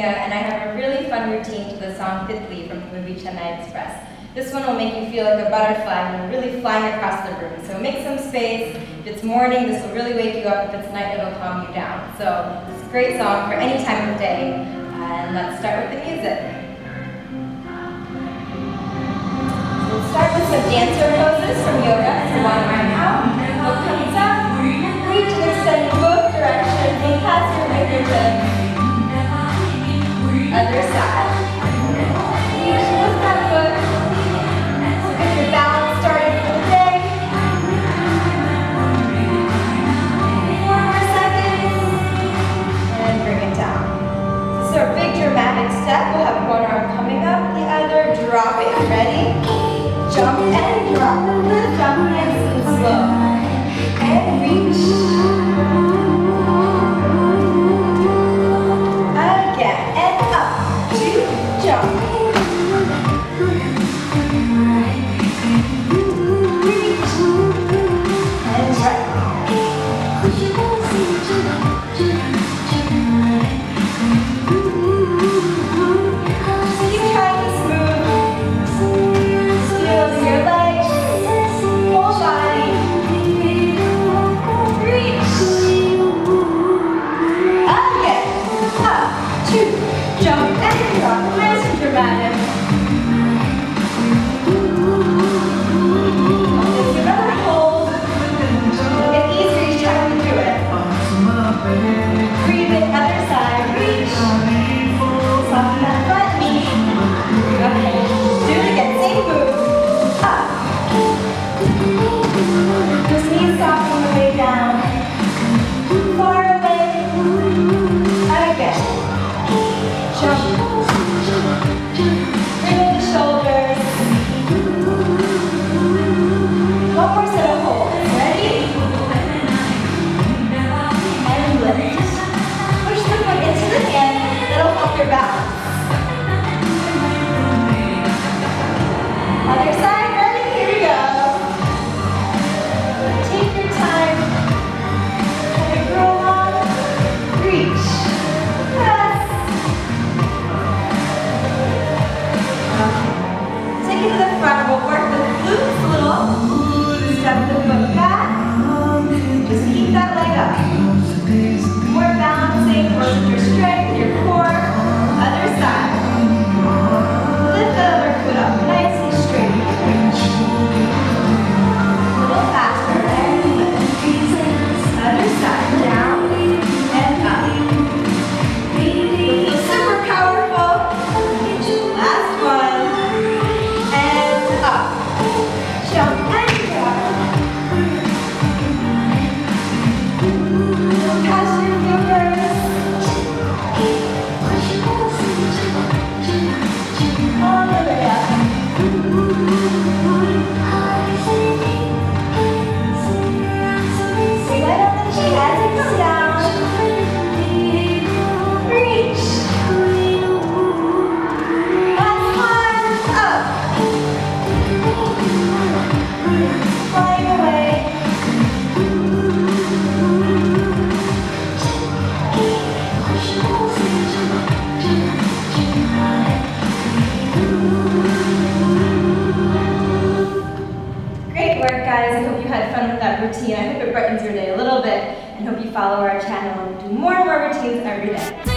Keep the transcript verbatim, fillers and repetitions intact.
and I have a really fun routine to the song Titli from the movie Chennai Express. This one will make you feel like a butterfly and you're really flying across the room. So make some space. If it's morning, this will really wake you up. If it's night, it'll calm you down. So it's a great song for any time of day. And let's start with the music. So we'll start with some dancer poses from yoga. So one arm out, foot comes up, reach and extend in both directions, and pass your fingertips. Other side. Reach, lift that foot. So get your balance started for the day. Four more seconds. And bring it down. This is our big dramatic step. We'll have one arm coming up, the other drop it. Ready? Jump and drop. Lift up nice and slow. And reach. Again. And up. Two. Jump. Reach. And right. Keep trying this move. Feel your legs, whole body. Reach. Again. Up. Two. Jump and drop. Nice and dramatic. I'll give you another hold. It'll get easier each time we do it. Breathe in, other side. Reach. Soften that front knee. Okay. Do it again. Same move. Up. Just knees soften the way down. Far away. Again. Jump. Bring in the shoulders. One more set of holds. Ready? And lift. Push the foot into the hand. That'll help your balance. Other side. Ready? Here we go. Take your time. Let it grow long. Reach. Press. Okay. Take it to the front. We'll work the glutes a little. Step the foot back. Just keep that leg up. More balancing, work with your strength, your core. Other side. Lift the other foot up, nice and straight. A little faster. And lift. Other side. Down and up. You'll feel super powerful. Last one. And up. Jump and drop. Pass your fingers. All the way up. Right on the cheek as it comes down. Reach. Last one. Up. Flying away. Great work, guys. I hope you had fun with that routine. I hope it brightens your day a little bit, and hope you follow our channel and do more and more routines every day.